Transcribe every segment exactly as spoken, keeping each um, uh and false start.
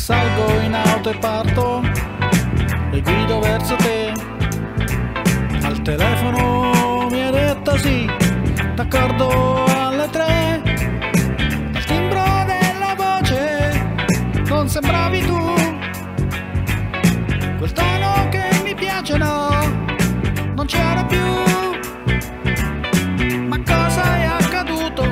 salgo in auto e parto e guido verso te. Al telefono mi hai detto sì, d'accordo alle tre. Dal timbro della voce non sembravi tu quel tono che mi piace, no, non c'era più. Ma cosa è accaduto?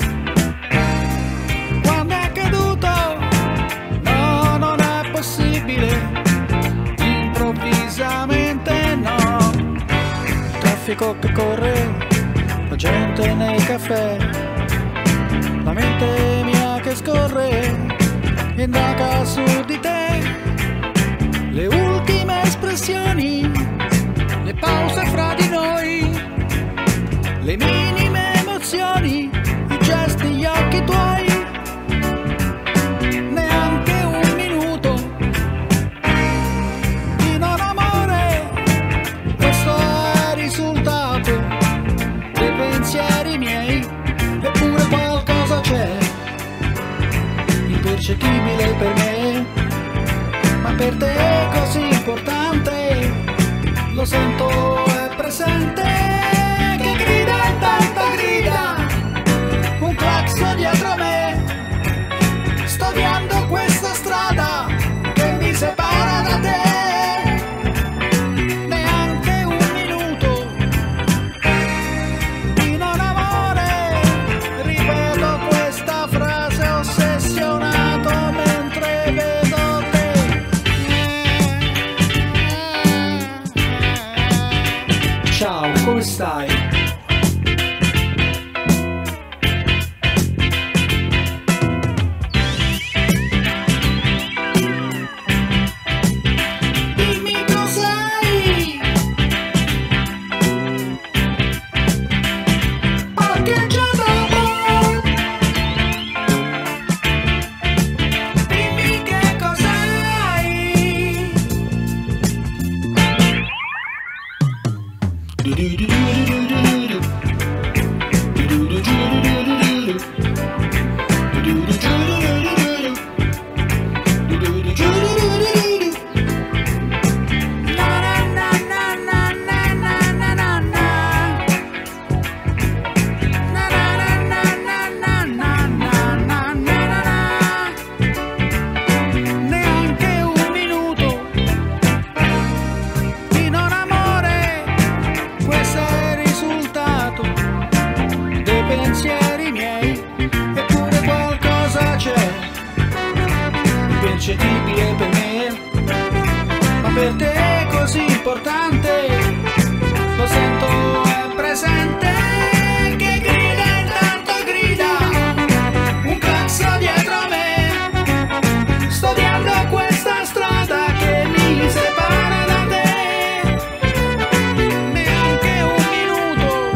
Quando è accaduto? No, non è possibile. Improvvisamente no. Traffico che corre, la gente nei caffè, la mente mia che scorre, indaga su di te. Le ultime espressioni, le pause fra di noi, le minime emozioni, i gesti, gli occhi tuoi. Neanche un minuto di non amore, questo è il risultato dei pensieri miei. Eppure qualcosa c'è, impercettibile per me, ma per te è così importante. Lo sento, è presente, che grida e tanta grida, un clacson dietro me. Sto odiando questa strada che mi separa da te. Neanche un minuto di non amore, ripeto questa frase ossessionato mentre vedo te. Ciao, come stai? Dimmi cos'hai, parcheggia dopo. Dimmi che cos'hai. Neanche un minuto di non amore, questo è il risultato dei pensieri miei. Eppure qualcosa c'è, impercettibile per me, ma per te è così importante. Lo sento, è presente, che grida intanto grida, un clacson dietro me. Sto odiando questa strada che mi separa da te. Neanche un minuto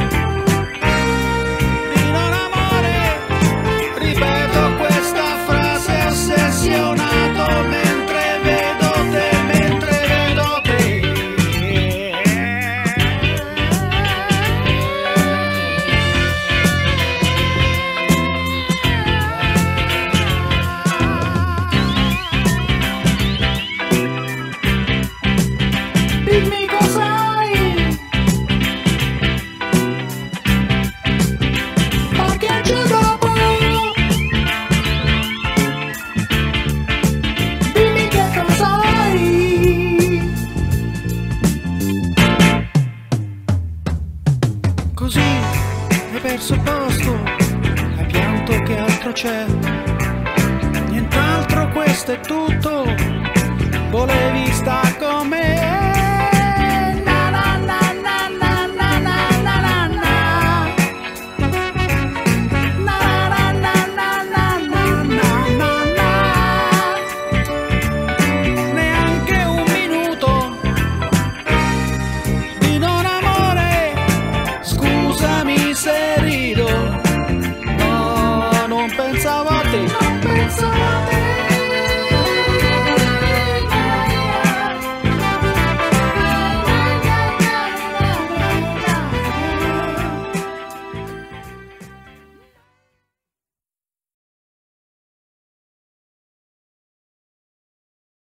di non amore, ripeto questa frase ossessionato mentre vedo te, mentre vedo te. Dimmi cos'hai, parcheggia dopo. Dimmi che cos'hai. Così hai perso il posto, hai pianto, che altro c'è? Nient'altro, questo è tutto. Volevi star con me.